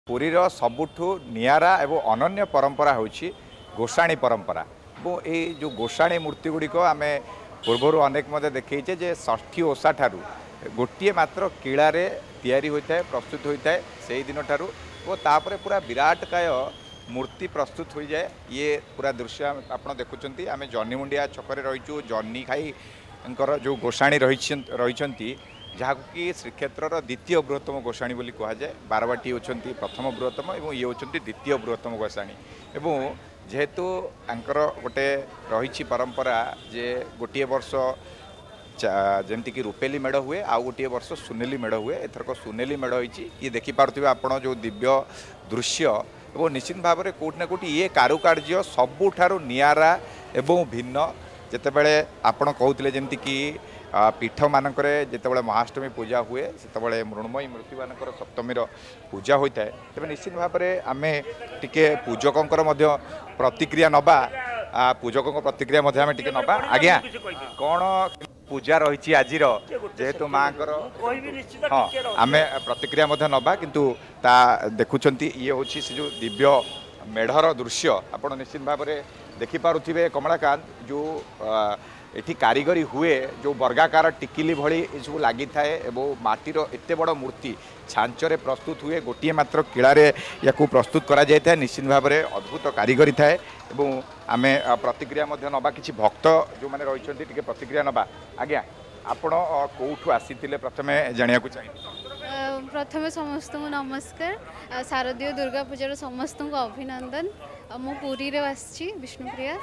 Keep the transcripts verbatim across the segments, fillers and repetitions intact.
पुरीर सबुठु नियारा एवं अनन्य परंपरा होची गोसाणी परंपरा। और ये जो गोसाणी मूर्ति गुड़िक आम पूर्वर अनेक मध्य देखीचे जे षष्ठी ओषा ठारू गोटे मात्र किलारे तैयारी होता है प्रस्तुत होता है से दिन ठारू और तापर पूरा विराटकाय मूर्ति प्रस्तुत हो जाए। ये पूरा दृश्य आप देखुं आम जन्नीमुंडिया छकरे रहीचु जन्नी खाई जो गोसाणी रही जहाँ कि श्रीक्षेत्र द्वितीय बृहत्तम गोसाणी बोली कहुए। बारवाटी होती प्रथम बृहत्तम और ये होती द्वितीय बृहत्तम गोसाणी। एवं जेहेतु आंकर गोटे रही परंपरा जे गोटे वर्ष जमती कि रुपेली मेढ़ हुए आउ गोटे वर्ष सुनेली मेढ़ हुए। एथरक सुनेली मेढ़ होती ये देखिपे आपण जो दिव्य दृश्य और निश्चित भाव में कौटि ना कौटि ये कारुकार्य सबुठारु नियारा एवं भिन्न। जितेबाला आपण कहते जमती कि पीठ मानक जितेबाला महाअष्टमी पूजा हुए से मृण्मयी मूर्ति मान सप्तमी पूजा होता है। तेज निश्चित भाव में आम टे पूजकों प्रतिक्रिया नवा पूजकों प्रतिक्रिया आम टे नवा। आज्ञा कौन पूजा रही आज जेहेतु माँ हाँ आम प्रतिक्रिया नवा किंतु ता देखुंत ये हूँ से जो दिव्य मेढ़र दृश्य आप निश्चित भाव में देखिपे कमलाकांत जो एठी कारीगरी हुए जो वर्गाकार टिकिली भली सब लगी थाए एवं माटीर एत बड़ मूर्ति छांचरे प्रस्तुत हुए गोटे मात्र किलारे या प्रस्तुत करा जाए था। निश्चित भाव में अद्भुत कारीगरी थाए एवं आम प्रतिक्रिया नवा कि भक्त जो मैंने रही टे प्रतिक्रिया नवा। आज्ञा आपण कौठू आसी प्रथम जाना चाहिए। प्रथम समस्त को नमस्कार। शारदीय दुर्गा पूजार समस्त को अभिनंदन। मु पुरी रे आसी विष्णुप्रिया।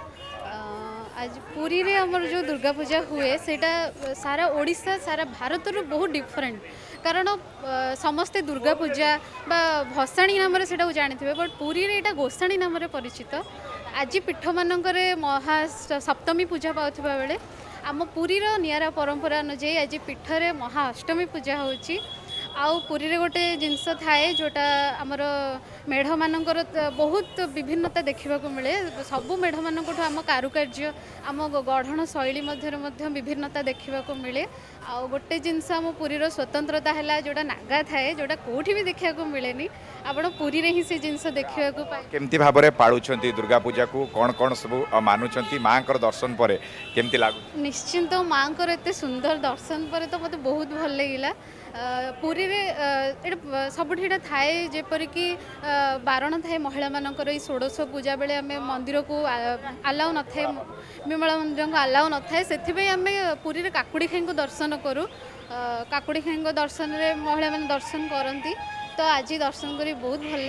आज पुरी रे हमर जो दुर्गा पूजा हुए सेटा सारा ओडिशा सारा भारत रो बहुत डिफरेंट कारण समस्ते दुर्गा पूजा बा भसाणी नाम से जानी बट पुरी रे एटा गोसाणी नाम परिचित। आज पीठ मानक महा सप्तमी पूजा पाउथिबा बेले आम पुरी रो नियारा परंपरा अनुଯାयी आज पीठरे महाअष्टमी पूजा होची। आउ पुरी रे गोटे जिनस थाए जोटा आमर मेढ़ मानकर बहुत विभिन्नता देखा मिले। सबू मेढ़ मान आम कारुकार्य आम गढ़ण शैली मध्य विभिन्नता देखा मिले। आउ गोटे जिनस आम पुरी रो स्वतंत्रता है जोटा नागा थाए जोटा कौटी भी देखा मिले आप पुरी रे ही से जिनस देखा केमती भाव में पालुंट दुर्गा पूजा को कौन कौन सब मानुंट माँ दर्शन पर केमती लागु। निश्चिंत माँ एत सुंदर दर्शन पर तो मत बहुत भल लगे। पुरी रे सबुठ थाए जेपरिक बारण थाए महिला मानकर षोडश पूजा बेले आम मंदिर को आलाउ न थाए विमला मंदिर को आलाउ न थाए से आम पुरी रे काकुड़ी खाई को दर्शन करूँ। काकुड़ी खाई को दर्शन रे महिला मैंने दर्शन करती तो आज दर्शन करी बहुत भल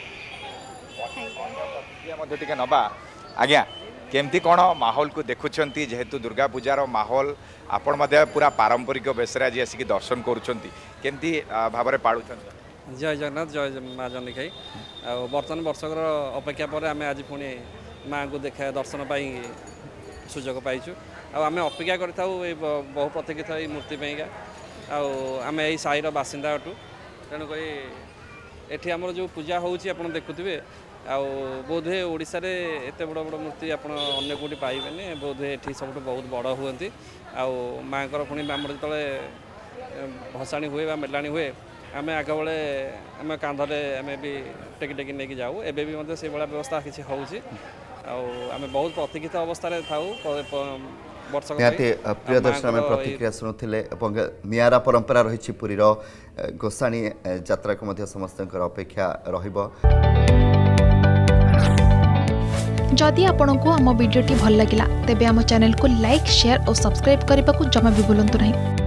लगे। नवा आज्ञा केमती कौन माहौल को देखुंत जेहेतु दुर्गा पूजार माहौल आपण मध्य पूरा पारंपरिक बेस आज आसिक दर्शन करुँचंती भाव में पालुं। जय जगन्नाथ जय माँ जनी खाई बर्तमान वर्षकर अपेक्षा पर आम आज पुणी माँ को देखा दर्शन पाई सुजोग पाइचु। आम अपेक्षा कर बहु प्रतीक्षित ये मूर्ति पाइका आम यही साईर बासिंदा अटू तेणुक ये आमर जो पूजा होची आप देखुवे आउ बोधे ओडिशा रे एते बड़ बड़ मूर्ति आप अन्य कोटी पाइबेनी बोधे ये सब बहुत बड़ हुए आउ माँ पुणी आम जो भसाणी हुए बा मेलाणी हुए आम आग बड़े आम कांधरे आम भी टेकी टेकी नहीं जाऊ एबे भी मतलब से भाया व्यवस्था किसी होची आम बहुत प्रतीक्षित अवस्था थाऊ। प्रिय दर्शन आम प्रतिक्रिया शुणुले नियारा परंपरा रही पुरीर गोसाणी यात्रा को समस्त अपेक्षा रहिबो। जदि आपंक आम भिडी भल लगा तेब आम चैनल को लाइक शेयर और सब्सक्राइब करने को जमा भी भूलु नहीं।